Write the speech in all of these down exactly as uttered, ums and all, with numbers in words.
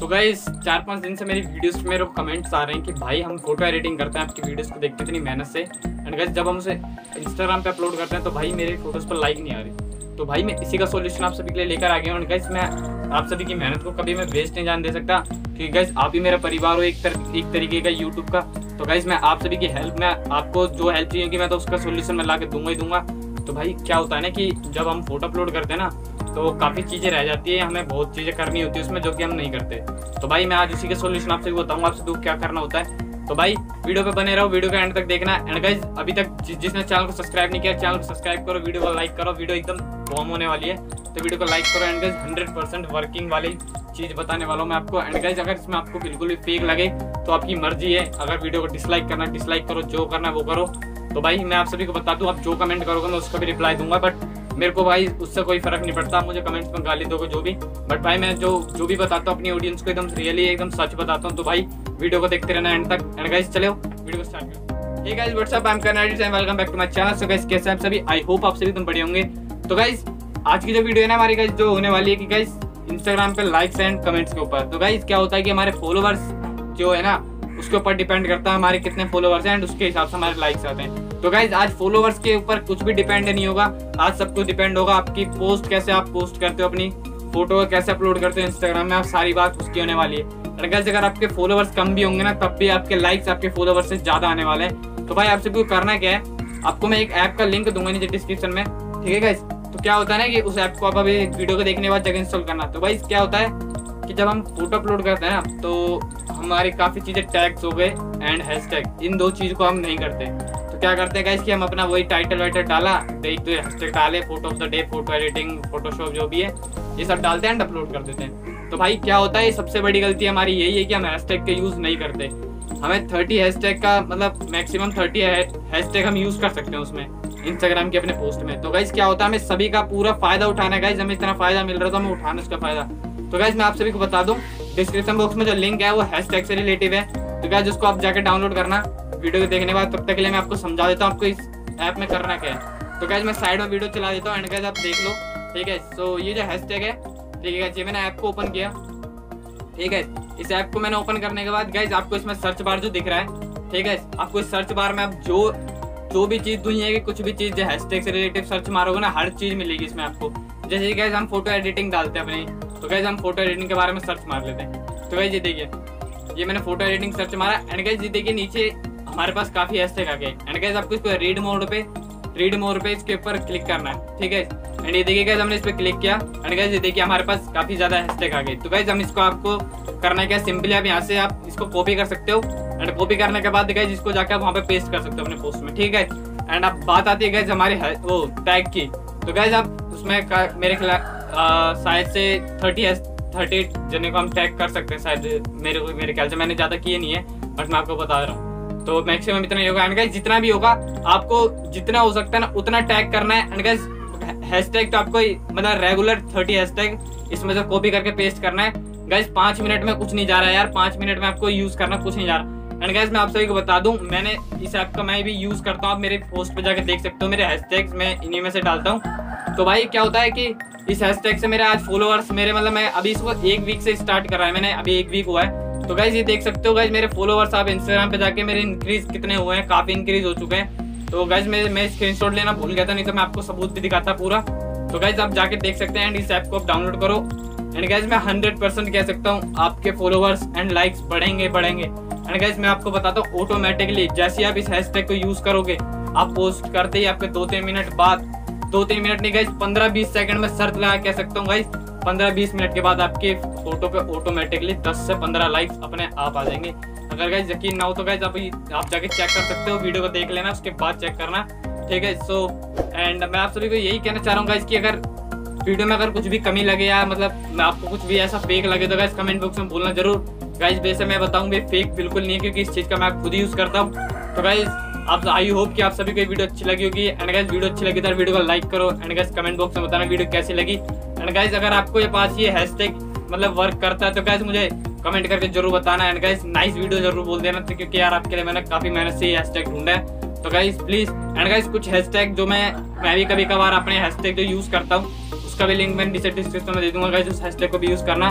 तो गाइस चार पांच दिन से मेरी वीडियोस में मेरे को कमेंट्स आ रहे हैं कि भाई हम फोटो एडिटिंग करते हैं आपकी वीडियोस को देखते इतनी मेहनत से, एंड गाइस जब हम उसे इंस्टाग्राम पे अपलोड करते हैं तो भाई मेरे फोटोज पर लाइक नहीं आ रही। तो भाई मैं इसी का सोल्यूशन आप सभी के लिए लेकर आ गया हूँ। गाइस मैं आप सभी की मेहनत को कभी मैं वेस्ट नहीं जाने दे सकता, क्योंकि गाइस आप ही मेरा परिवार हो एक तर, एक तरीके का यूट्यूब का। तो गाइस मैं आप सभी की हेल्प में आपको जो हेल्प चाहिए कि मैं तो उसका सोल्यूशन मैं ला के दूंगा ही दूंगा। तो भाई क्या होता है ना कि जब हम फोटो अपलोड करते हैं ना तो काफ़ी चीज़ें रह जाती है, हमें बहुत चीज़ें करनी होती है उसमें जो कि हम नहीं करते। तो भाई मैं आज उसी के सोल्यूशन आपसे बताऊंगा, आपसे दूर क्या करना होता है। तो भाई वीडियो पे बने रहो, वीडियो का एंड तक देखना। एंड गाइस अभी तक जि, जिसने चैनल को सब्सक्राइब नहीं किया चैनल को सब्सक्राइब करो, वीडियो को लाइक करो। वीडियो एकदम बॉम होने वाली है तो वीडियो को लाइक करो। And guys hundred percent working वाली चीज़ बताने वाला हूँ मैं आपको। एंड गाइस अगर इसमें आपको बिल्कुल भी फेक लगे तो आपकी मर्जी है, अगर वीडियो को डिसलाइक करना डिसलाइक करो, जो करना वो करो। तो भाई मैं आप सभी को बता दूं, आप जो कमेंट करोगे मैं उसका भी रिप्लाई दूंगा, बट मेरे को भाई उससे कोई फर्क नहीं पड़ता, मुझे कमेंट्स में गाली दोगे जो भी, बट भाई मैं जो जो भी बताता हूँ अपनी ऑडियंस को एकदम रियली एकदम सच बताता हूँ। तो भाई वीडियो को देखते रहना एंड तक। एंड गाइस चलो वीडियो को स्टार्ट करते। Hey guys what's up, I am कर्नाडिस and welcome back to my channel. So guys कैसे हैं आप सभी? आई होप आप सभी एकदम बढ़िया होंगे। तो गाइस आज की जो वीडियो है ना हमारी गाइस जो होने वाली है कि गाइस इंस्टाग्राम पे लाइक्स एंड कमेंट्स के ऊपर। तो गाइस क्या होता है कि हमारे फॉलोवर्स जो है ना उसके ऊपर डिपेंड करता है हमारे कितने फॉलोवर्स हैं एंड उसके हिसाब से हमारे लाइक्स आते हैं। तो गाइज आज फॉलोवर्स के ऊपर कुछ भी डिपेंड नहीं होगा, आज सब कुछ डिपेंड होगा आपकी पोस्ट, कैसे आप पोस्ट करते हो, अपनी फोटो कैसे अपलोड करते हो इंस्टाग्राम में, आप सारी बात उसकी होने वाली है। और गाइज अगर आपके फॉलोवर्स कम भी होंगे ना तब भी आपके लाइक्स आपके फॉलोवर्स से ज्यादा आने वाले हैं। तो भाई आपसे को करना क्या है, आपको मैं एक ऐप का लिंक दूंगा नीचे डिस्क्रिप्शन में, ठीक है गाइज। तो क्या होता है ना कि उस ऐप को आप अभी वीडियो को देखने के बाद जगह इंस्टॉल करना। तो भाई क्या होता है कि जब हम फोटो अपलोड करते हैं ना तो हमारी काफी चीजें टैग्स हो गए एंड हैशटैग, इन दो चीज को हम नहीं करते। तो क्या करते हैं गाइस कि हम अपना वही टाइटल वाइटल डाला, एक दो हैशटैग डाले, photo of the day, photo editing, Photoshop जो भी है ये सब डालते हैं एंड अपलोड कर देते हैं। तो भाई क्या होता है, सबसे बड़ी गलती हमारी यही है कि हम हैशटैग का यूज नहीं करते। हमें थर्टी हैशटैग का मतलब मैक्सिमम थर्टी हैशटैग हम यूज कर सकते हैं उसमें इंस्टाग्राम के अपने पोस्ट में। तो गाइस क्या होता है हमें सभी का पूरा फायदा उठाना है गाइस, हमें इतना फायदा मिल रहा है तो हमें उठाना उसका फायदा। तो गाइस मैं आप सभी को बता दूं डिस्क्रिप्शन बॉक्स में जो लिंक है वो हैशटैग से रिलेटिव है। तो गाइस उसको आप जाकर डाउनलोड करना वीडियो को देखने के बाद। तब तक के लिए मैं आपको समझा देता हूँ आपको इस ऐप में करना क्या है। तो गाइस मैं साइड में वीडियो चला देता हूँ एंड गाइस आप देख लो, ठीक है। सो ये जो हैशटैग है, ठीक है, ये मैंने ऐप को ओपन किया, ठीक है। इस ऐप को मैंने ओपन करने के बाद गाइस आपको इसमें सर्च बार जो दिख रहा है, ठीक है, आपको इस सर्च बार में आप जो जो भी चीज दुनिया की कुछ भी चीज जो हैशटैग से रिलेटिव सर्च मारोगे ना हर चीज मिलेगी इसमें आपको। जैसे गाइस हम फोटो एडिटिंग डालते हैं अपनी, तो गाइस हम फोटो एडिटिंग के बारे में सर्च मार लेते हैं। तो गाइस ये देखिए ये मैंने फोटो एडिटिंग सर्च मारा एंड गाइस ये देखिए नीचे हमारे पास काफी हैशटैग आ गए। एंड गाइस आपको इसको रीड मोड पे रीड मोड पे इसके ऊपर क्लिक करना है, ठीक है। एंड ये देखिए गाइस हमने इस पे क्लिक किया एंड गाइस ये देखिए हमारे पास काफी ज्यादा हैशटैग आ गए। तो गाइस हम इसको आपको करना क्या, सिंपली आप यहाँ से आप इसको कॉपी कर सकते हो एंड कॉपी करने के बाद गाइस इसको जाकर वहाँ पे पेस्ट कर सकते हो अपने पोस्ट में, ठीक है। एंड अब बात आती है गाइस हमारे वो टैग की। तो गाइस आप उसमें मेरे खिलाफ शायद से थर्टी थर्टी जने को हम टैग कर सकते हैं शायद, मेरे मेरे ख्याल से मैंने ज्यादा किए नहीं है बट मैं आपको बता रहा हूँ। तो मैक्सिमम इतना ही होगा एंड गाइस जितना भी होगा आपको जितना हो सकता है ना उतना टैग करना है। एंड गाइस हैशटैग तो आपको मतलब रेगुलर थर्टी हैशटैग इसमें से कॉपी करके पेस्ट करना है। गाइस पाँच मिनट में कुछ नहीं जा रहा है यार, पाँच मिनट में आपको यूज करना कुछ नहीं जा रहा। एंड गाइस मैं आप सभी को बता दूं मैंने इस ऐप का मैं भी यूज करता हूँ, आप मेरे पोस्ट पे जाके देख सकते हो, मेरे हैशटैग्स मैं इन्हीं में से डालता हूँ। तो भाई क्या होता है कि इस हैशटैग से मेरे आज फॉलोअर्स मेरे मतलब मैं अभी इसको एक वीक से स्टार्ट कर रहा है, मैंने अभी एक वीक हुआ है। तो गाइस ये देख सकते हो गाइस मेरे फॉलोअर्स आप इंस्टाग्राम पे जाके मेरे इंक्रीज कितने हुए हैं, काफी इंक्रीज हो चुके हैं। तो गाइस मैं मैं स्क्रीनशॉट लेना भूल गया था, नहीं तो मैं आपको सबूत भी दिखाता पूरा। तो गाइस आप जाके देख सकते हैं एंड इस ऐप को आप डाउनलोड करो। एंड गाइस मैं हंड्रेड परसेंट कह सकता हूँ आपके फॉलोअर्स एंड लाइक्स बढ़ेंगे बढ़ेंगे। एंड गाइस मैं आपको बताता हूँ ऑटोमेटिकली जैसे आप इस हैशटैग को यूज करोगे आप पोस्ट करते ही आपके दो तीन मिनट बाद, दो तीन मिनट नहीं गाइस पंद्रह बीस सेकंड में सर्च लगा कह सकता हूँ गाइस पंद्रह बीस मिनट के बाद आपके फोटो पे ऑटोमेटिकली दस से पंद्रह लाइक्स अपने आप आ जाएंगे। अगर गाइस यकीन ना हो तो गाइस आप आप जाके चेक कर सकते हो, वीडियो को देख लेना उसके बाद चेक करना, ठीक है। सो एंड मैं आप सभी को यही कहना चाह रहा हूँ गाइस कि अगर वीडियो में अगर कुछ भी कमी लगे या मतलब मैं आपको कुछ भी ऐसा फेक लगे तो गाइस कमेंट बॉक्स में बोलना जरूर। गाइस वैसे मैं बताऊंगा फेक बिल्कुल नहीं है क्योंकि इस चीज का मैं खुद ही यूज करता हूँ। तो गाइस आप आई होप कि आप सभी को वीडियो अच्छी लगी होगी। एंड गाइस वीडियो अच्छी लगी तो वीडियो को लाइक करो एंड गाइस कमेंट बॉक्स में बताना वीडियो कैसी लगी। एंड गाइस अगर आपको ये पास ये हैशटैग मतलब वर्क करता है तो गाइस मुझे कमेंट करके जरूर बताना। एंड गाइस नाइस वीडियो जरूर बोल देना तो क्योंकि यार आपके लिए मैंने काफी मेहनत से ये हैशटैग ढूंढा है। तो गाइस प्लीज एंड गाइस कुछ हैशटैग जो मैं मैं भी कभी कभार अपने हैशटैग जो यूज करता हूँ उसका भी लिंक मैं नीचे डिस्क्रिप्शन में दे दूंगा गाइस, उस हैशटैग को भी यूज करना।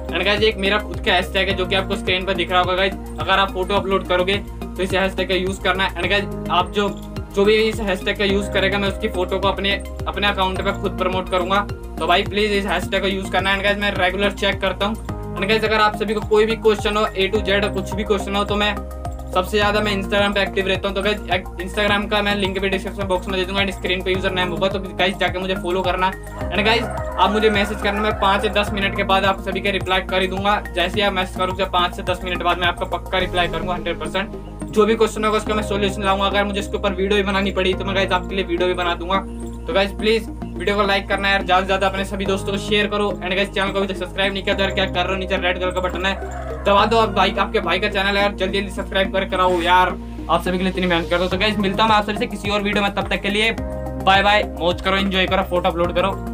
एंड गाइस एक मेरा खुद का हैशटैग है जो कि आपको स्क्रीन पर दिख रहा होगा गाइस। अगर आप फोटो अपलोड करोगे तो इस हैशटैग का यूज करना है। एंड गाइस आप जो जो भी इस हैशटैग का यूज करेगा मैं उसकी फोटो को अपने अपने अकाउंट पे खुद प्रमोट करूंगा। तो भाई प्लीज इस हैशटैग का यूज करना है। एंड गाइस मैं रेगुलर चेक करता हूँ। एंड गाइस अगर आप सभी को कोई भी क्वेश्चन हो, ए टू जेड कुछ भी क्वेश्चन हो, तो मैं सबसे ज्यादा मैं इंस्टाग्राम पे एक्टिव रहता हूँ। तो गाइस इंस्टाग्राम का मैं लिंक भी डिस्क्रिप्शन बॉक्स में दे दूंगा, एंड स्क्रीन पे यूजर नेम होगा, तो गाइस जाके मुझे फॉलो करना। एंड गाइस आप मुझे मैसेज करना, मैं पाँच से दस मिनट के बाद आप सभी के रिप्लाई कर ही दूंगा। जैसे आप मैसेज करोगे पाँच से दस मिनट बाद मैं आपका पक्का रिप्लाई करूंगा हंड्रेड परसेंट। जो भी क्वेश्चन होगा उसका मैं सोल्यूशन लाऊंगा। अगर मुझे इसके ऊपर वीडियो भी बनानी पड़ी तो मैं गाइस आपके लिए वीडियो भी बना दूंगा। तो गाइस प्लीज वीडियो को लाइक करना है यार, ज्यादा से ज्यादा अपने सभी दोस्तों को शेयर करो। एंड गाइस चैनल को अभी तक सब्सक्राइब नहीं किया तो यार क्या कर रहे हो, नीचे रेड कलर का बटन है दबा दो। आप भाई आपके भाई का चैनल है यार, जल्दी जल्दी सब्सक्राइब कर कराओ यार, आप सभी के लिए इतनी मेहनत कर दो। तो गाइस मिलता हूं मैं आप सभी से किसी और वीडियो में, तब तक के लिए बाय बाय। मौज करो, एंजॉय करो, फोटो अपलोड करो।